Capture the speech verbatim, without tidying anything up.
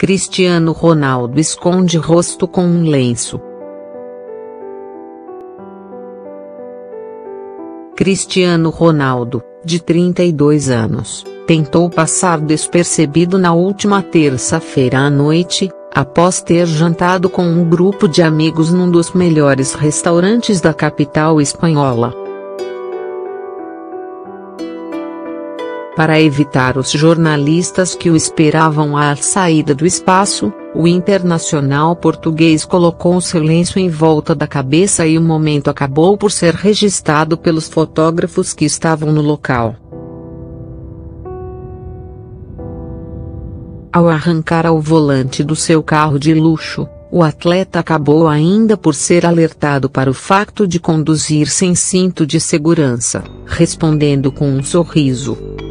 Cristiano Ronaldo esconde rosto com um lenço. Cristiano Ronaldo, de trinta e dois anos, tentou passar despercebido na última terça-feira à noite, após ter jantado com um grupo de amigos num dos melhores restaurantes da capital espanhola. Para evitar os jornalistas que o esperavam à saída do espaço, o internacional português colocou seu lenço em volta da cabeça e o momento acabou por ser registrado pelos fotógrafos que estavam no local. Ao arrancar ao volante do seu carro de luxo, o atleta acabou ainda por ser alertado para o facto de conduzir sem cinto de segurança, respondendo com um sorriso: